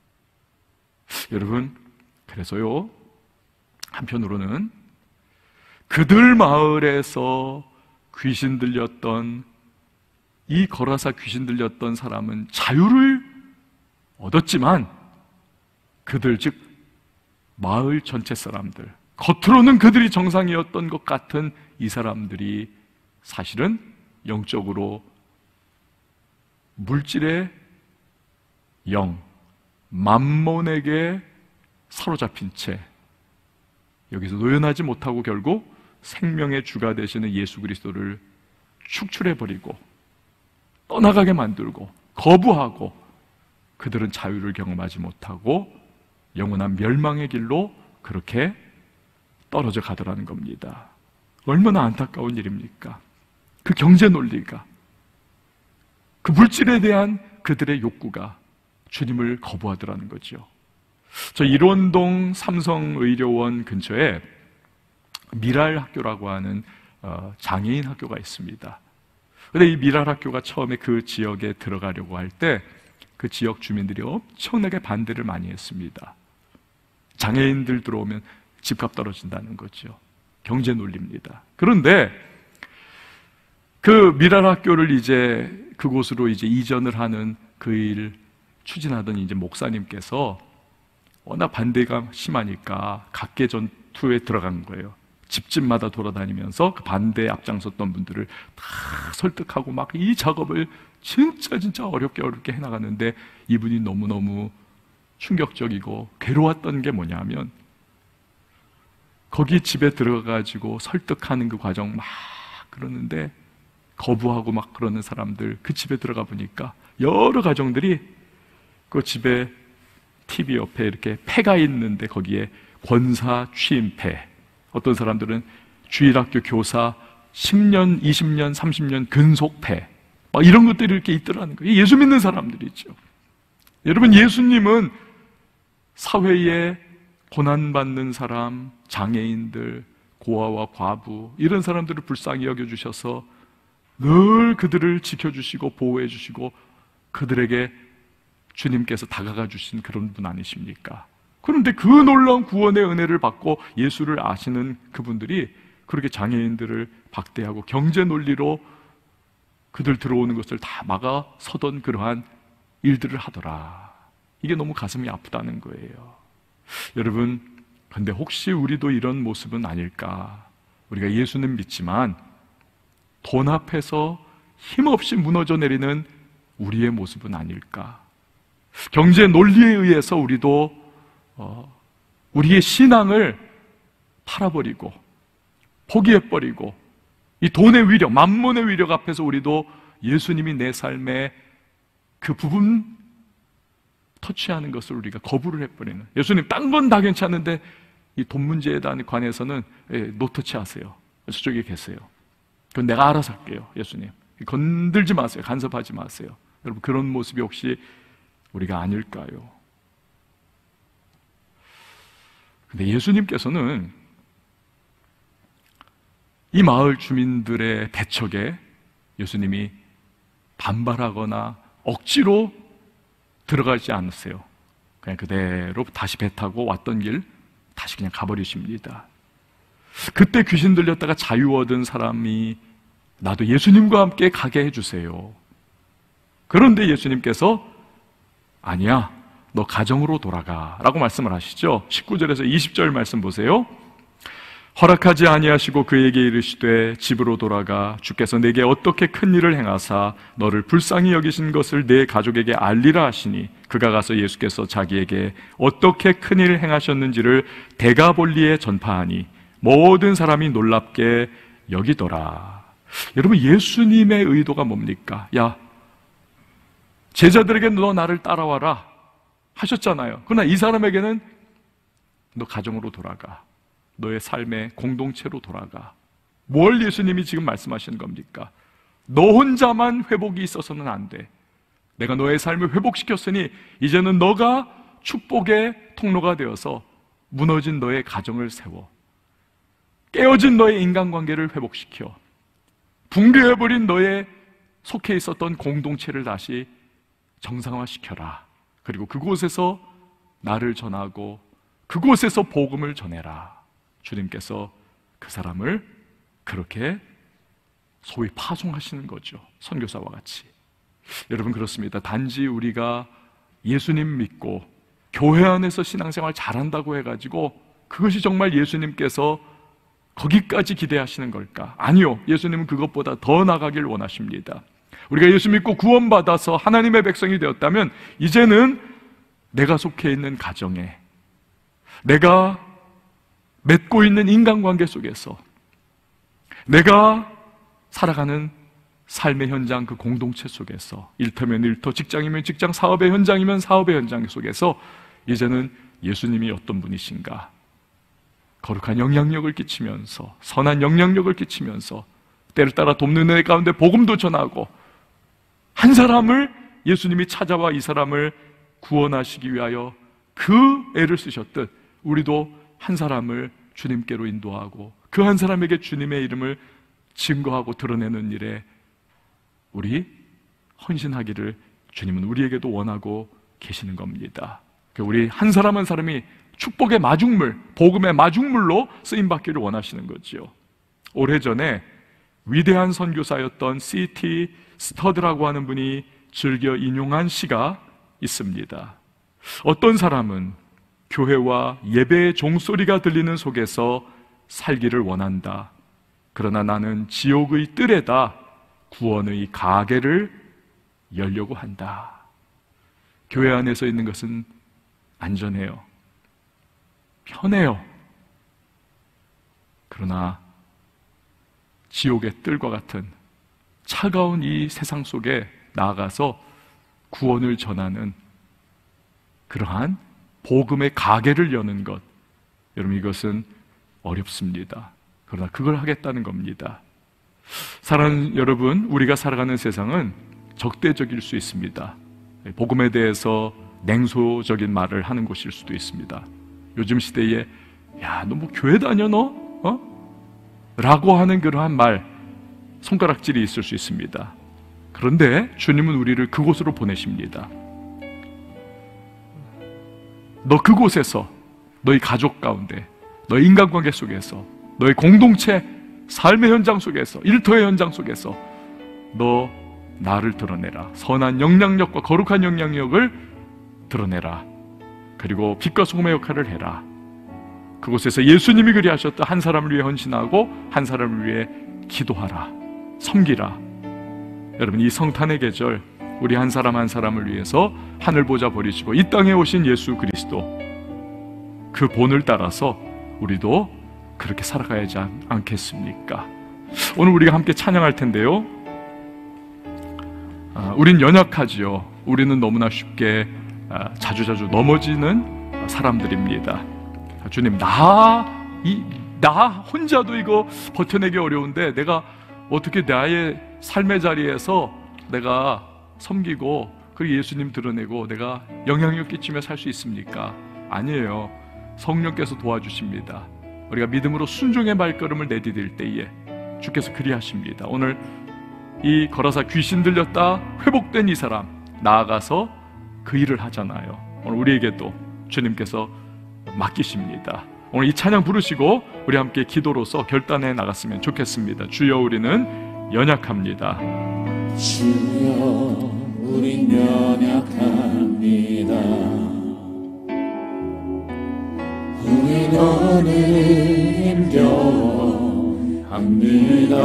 여러분, 그래서요, 한편으로는 그들 마을에서 귀신 들렸던, 이 거라사 귀신 들렸던 사람은 자유를 얻었지만 그들, 즉 마을 전체 사람들, 겉으로는 그들이 정상이었던 것 같은 이 사람들이 사실은 영적으로 물질의 영, 맘몬에게 사로잡힌 채 여기서 노연하지 못하고 결국 생명의 주가 되시는 예수 그리스도를 축출해버리고 떠나가게 만들고 거부하고, 그들은 자유를 경험하지 못하고 영원한 멸망의 길로 그렇게 떨어져 가더라는 겁니다. 얼마나 안타까운 일입니까? 그 경제 논리가, 그 물질에 대한 그들의 욕구가 주님을 거부하더라는 거죠. 저 일원동 삼성의료원 근처에 미랄 학교라고 하는 장애인 학교가 있습니다. 그런데 이 미랄 학교가 처음에 그 지역에 들어가려고 할 때 그 지역 주민들이 엄청나게 반대를 많이 했습니다. 장애인들 들어오면 집값 떨어진다는 거죠. 경제 논리입니다. 그런데 그 미랄 학교를 이제 그곳으로 이제 이전을 하는 그 일 추진하던 이제 목사님께서 워낙 반대가 심하니까 각계 전투에 들어간 거예요. 집집마다 돌아다니면서 그 반대에 앞장섰던 분들을 다 설득하고 막 이 작업을 진짜 진짜 어렵게 어렵게 해나가는데, 이분이 너무너무 충격적이고 괴로웠던 게 뭐냐면, 거기 집에 들어가가지고 설득하는 그 과정 막 그러는데 거부하고 막 그러는 사람들, 그 집에 들어가 보니까 여러 가정들이 그 집에 티비 옆에 이렇게 패가 있는데 거기에 권사 취임패, 어떤 사람들은 주일학교 교사 십 년, 이십 년, 삼십 년 근속패, 막 이런 것들이 이렇게 있더라는 거예요. 예수 믿는 사람들이죠. 여러분, 예수님은 사회에 고난받는 사람, 장애인들, 고아와 과부, 이런 사람들을 불쌍히 여겨주셔서 늘 그들을 지켜주시고 보호해주시고 그들에게 주님께서 다가가 주신 그런 분 아니십니까? 그런데 그 놀라운 구원의 은혜를 받고 예수를 아시는 그분들이 그렇게 장애인들을 박대하고 경제 논리로 그들 들어오는 것을 다 막아 서던 그러한 일들을 하더라. 이게 너무 가슴이 아프다는 거예요. 여러분, 근데 혹시 우리도 이런 모습은 아닐까? 우리가 예수는 믿지만 돈 앞에서 힘없이 무너져 내리는 우리의 모습은 아닐까? 경제 논리에 의해서 우리도 어, 우리의 신앙을 팔아버리고 포기해버리고 이 돈의 위력, 만몬의 위력 앞에서 우리도 예수님이 내 삶의 그 부분 터치하는 것을 우리가 거부를 해버리는, 예수님 딴 건 다 괜찮은데 이 돈 문제에 관해서는 노터치 하세요. 저쪽에 계세요. 그건 내가 알아서 할게요. 예수님 건들지 마세요. 간섭하지 마세요. 여러분, 그런 모습이 혹시 우리가 아닐까요? 근데 예수님께서는 이 마을 주민들의 배척에 예수님이 반발하거나 억지로 들어가지 않으세요. 그냥 그대로 다시 배 타고 왔던 길 다시 그냥 가버리십니다. 그때 귀신 들렸다가 자유 얻은 사람이 나도 예수님과 함께 가게 해주세요. 그런데 예수님께서 아니야, 너 가정으로 돌아가 라고 말씀을 하시죠. 십구 절에서 이십 절 말씀 보세요. 허락하지 아니하시고 그에게 이르시되 집으로 돌아가 주께서 내게 어떻게 큰 일을 행하사 너를 불쌍히 여기신 것을 내 가족에게 알리라 하시니, 그가 가서 예수께서 자기에게 어떻게 큰 일을 행하셨는지를 데가볼리에 전파하니 모든 사람이 놀랍게 여기더라. 여러분, 예수님의 의도가 뭡니까? 야, 제자들에게 너 나를 따라와라 하셨잖아요. 그러나 이 사람에게는 너 가정으로 돌아가, 너의 삶의 공동체로 돌아가. 뭘 예수님이 지금 말씀하시는 겁니까? 너 혼자만 회복이 있어서는 안 돼. 내가 너의 삶을 회복시켰으니 이제는 너가 축복의 통로가 되어서 무너진 너의 가정을 세워, 깨어진 너의 인간관계를 회복시켜, 붕괴해버린 너의 속해 있었던 공동체를 다시 정상화시켜라. 그리고 그곳에서 나를 전하고 그곳에서 복음을 전해라. 주님께서 그 사람을 그렇게 소위 파송하시는 거죠. 선교사와 같이. 여러분, 그렇습니다. 단지 우리가 예수님 믿고 교회 안에서 신앙생활 잘한다고 해가지고 그것이 정말 예수님께서 거기까지 기대하시는 걸까? 아니요. 예수님은 그것보다 더 나가길 원하십니다. 우리가 예수 믿고 구원받아서 하나님의 백성이 되었다면 이제는 내가 속해 있는 가정에, 내가 맺고 있는 인간관계 속에서, 내가 살아가는 삶의 현장, 그 공동체 속에서, 일터면 일터, 직장이면 직장, 사업의 현장이면 사업의 현장 속에서 이제는 예수님이 어떤 분이신가, 거룩한 영향력을 끼치면서, 선한 영향력을 끼치면서 때를 따라 돕는 애 가운데 복음도 전하고, 한 사람을 예수님이 찾아와 이 사람을 구원하시기 위하여 그 애를 쓰셨듯 우리도 한 사람을 주님께로 인도하고 그 한 사람에게 주님의 이름을 증거하고 드러내는 일에 우리 헌신하기를 주님은 우리에게도 원하고 계시는 겁니다. 우리 한 사람 한 사람이 축복의 마중물, 복음의 마중물로 쓰임받기를 원하시는 거죠. 오래전에 위대한 선교사였던 씨 티 스터드라고 하는 분이 즐겨 인용한 시가 있습니다. 어떤 사람은 교회와 예배의 종소리가 들리는 속에서 살기를 원한다. 그러나 나는 지옥의 뜰에다 구원의 가게를 열려고 한다. 교회 안에서 있는 것은 안전해요. 편해요. 그러나 지옥의 뜰과 같은 차가운 이 세상 속에 나아가서 구원을 전하는 그러한 복음의 가게를 여는 것, 여러분, 이것은 어렵습니다. 그러나 그걸 하겠다는 겁니다. 사랑하는 여러분, 우리가 살아가는 세상은 적대적일 수 있습니다. 복음에 대해서 냉소적인 말을 하는 곳일 수도 있습니다. 요즘 시대에 야, 너 뭐 교회 다녀 너? 어? 라고 하는 그러한 말, 손가락질이 있을 수 있습니다. 그런데 주님은 우리를 그곳으로 보내십니다. 너 그곳에서 너희 가족 가운데, 너희 인간관계 속에서, 너희 공동체 삶의 현장 속에서, 일터의 현장 속에서 너 나를 드러내라. 선한 영향력과 거룩한 영향력을 드러내라. 그리고 빛과 소금의 역할을 해라. 그곳에서 예수님이 그리하셨던 한 사람을 위해 헌신하고 한 사람을 위해 기도하라. 섬기라. 여러분, 이 성탄의 계절, 우리 한 사람 한 사람을 위해서 하늘 보좌 버리시고 이 땅에 오신 예수 그리스도, 그 본을 따라서 우리도 그렇게 살아가야지 않겠습니까? 오늘 우리가 함께 찬양할 텐데요, 아, 우린 연약하지요. 우리는 너무나 쉽게 아, 자주자주 넘어지는 사람들입니다. 주님, 나, 이, 나 혼자도 이거 버텨내기 어려운데 내가 어떻게 나의 삶의 자리에서 내가 섬기고 그리고 예수님 드러내고 내가 영향력 끼치며 살 수 있습니까? 아니에요. 성령께서 도와주십니다. 우리가 믿음으로 순종의 발걸음을 내디딜 때에 주께서 그리하십니다. 오늘 이 거라사 귀신 들렸다 회복된 이 사람 나아가서 그 일을 하잖아요. 오늘 우리에게도 주님께서 맡기십니다. 오늘 이 찬양 부르시고 우리 함께 기도로서 결단해 나갔으면 좋겠습니다. 주여, 우리는 연약합니다. 주여, 우린 연약합니다. 우린 오늘 힘겨워합니다.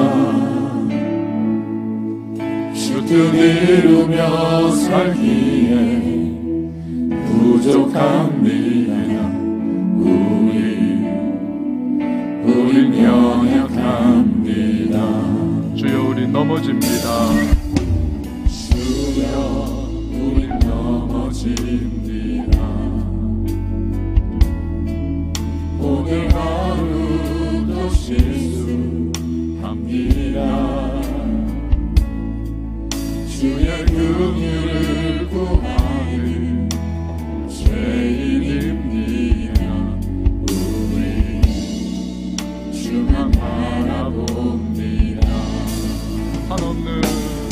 주 뜻 이루며 살기에 부족합니다. 우리, 우린 연약합니다. 주여, 우린 넘어집니다. 주여, 우린 넘어집니다. 오늘 하루도 실수합니다. 주의 긍휼을 구하는 죄인입니다. 우리 주만 바라봅니다. 한없는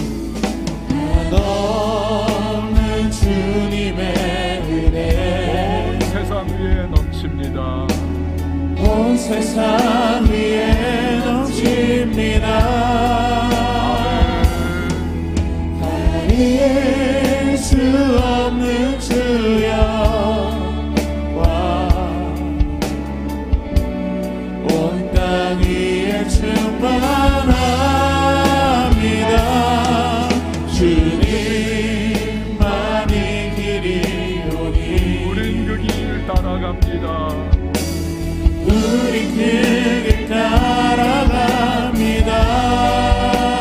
한없는 주님의 은혜 온 세상 위에 넘칩니다. 온 세상 위에 넘칩니다. 가릴 수 없는 주여 온 땅 위에 충만합니다. 주님만이 길이오니 우린 그 길 따라갑니다. 우린 그 길 따라갑니다.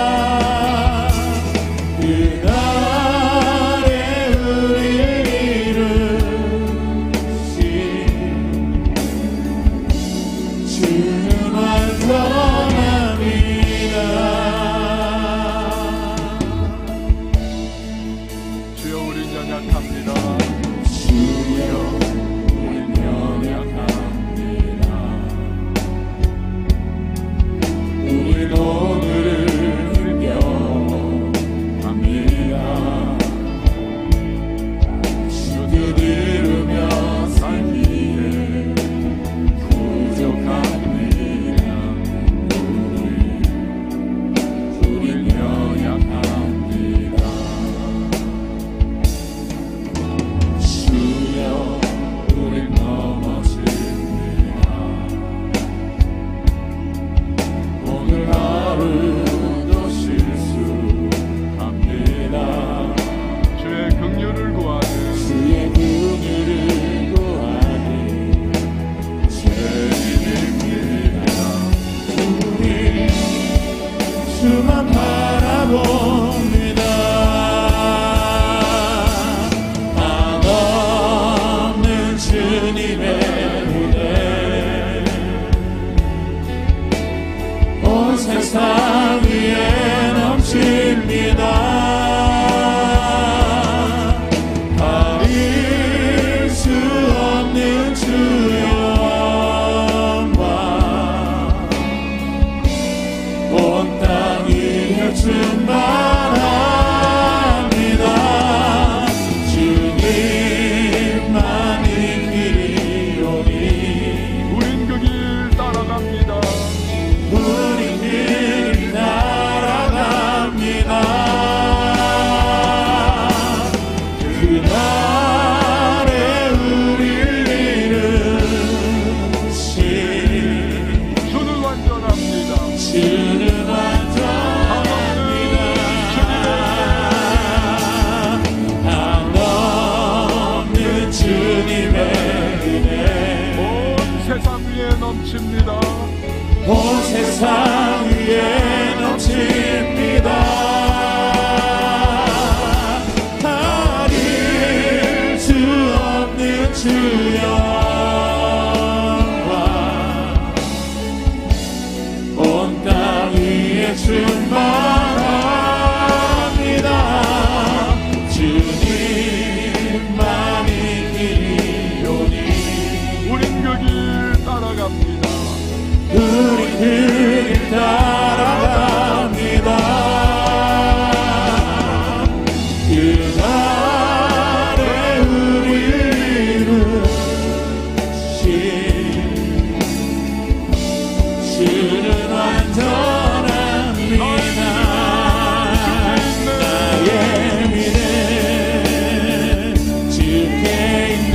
그날에 우리를 이루신 주는 완전합니다. 주여, 우린 연약합니다. 주여, 우린 연약합니다. 우린 오늘을 힘겨워합니다. 주 뜻 이루며 살기에 부족합니다. 우리, 우린 연약합니다. 주여, 우린 넘어집니다. 오늘 하루도 실수합니다. 주의 긍휼을 구하는 주의 긍휼을 구하는 죄인입니다. 우리 주만 바라봅니다. 한없는 주님의 은혜 온 세상 위에 넘칩니다. 가릴 수 없는 주의 영광 온 땅 위에 충만합니다. 주님만이 길이오니 주는 완전합니다. 한없는 주님의 은혜 온 세상 위에 넘칩니다. 온 세상 위에 넘칩니다. 가릴 수 없는 주 영광 온 땅 위에 충만합니다. 주님만이 길이오니 우린 그 길 따라갑니다. 우리 그 길 따라갑니다. 그날에 우리를 신 주는 완전합니다. 나의 미래 주께 있네.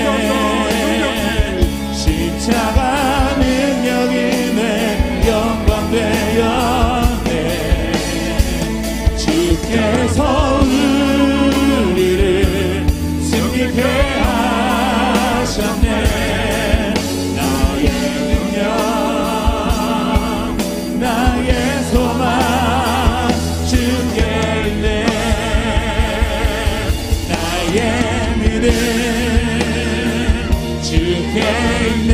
십자가 능력이네. 영광 되었네. 주께서 우리를 승리케 하셨네. 나의 능력 나의 소망 주께 있네. 나의 믿음 주께 있네.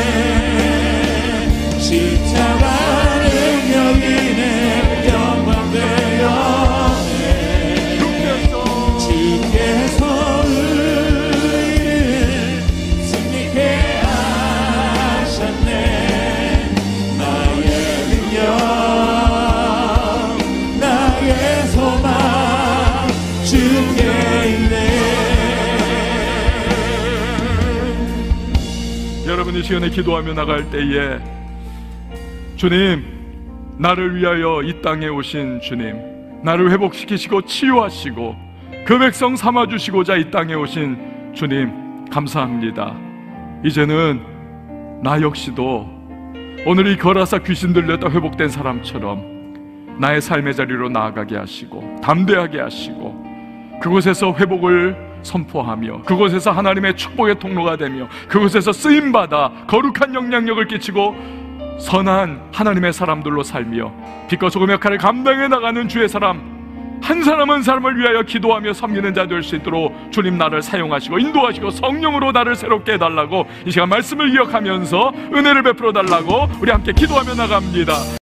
십자가 능력이네. 영광 되었네. 주께서 우리를 승리케 하셨네. 나의 능력 나의 소망 주께 있네. 여러분 이 시간에 기도하며 나갈 때에 주님, 나를 위하여 이 땅에 오신 주님, 나를 회복시키시고 치유하시고 그 백성 삼아주시고자 이 땅에 오신 주님 감사합니다. 이제는 나 역시도 오늘 이 거라사 귀신 들렸다 회복된 사람처럼 나의 삶의 자리로 나아가게 하시고 담대하게 하시고 그곳에서 회복을 선포하며 그곳에서 하나님의 축복의 통로가 되며 그곳에서 쓰임받아 거룩한 영향력을 끼치고 선한 하나님의 사람들로 살며 빛과 소금의 역할을 감당해 나가는 주의 사람 한 사람 한 사람을 위하여 기도하며 섬기는 자 될 수 있도록 주님 나를 사용하시고 인도하시고 성령으로 나를 새롭게 해달라고 이 시간 말씀을 기억하면서 은혜를 베풀어 달라고 우리 함께 기도하며 나갑니다.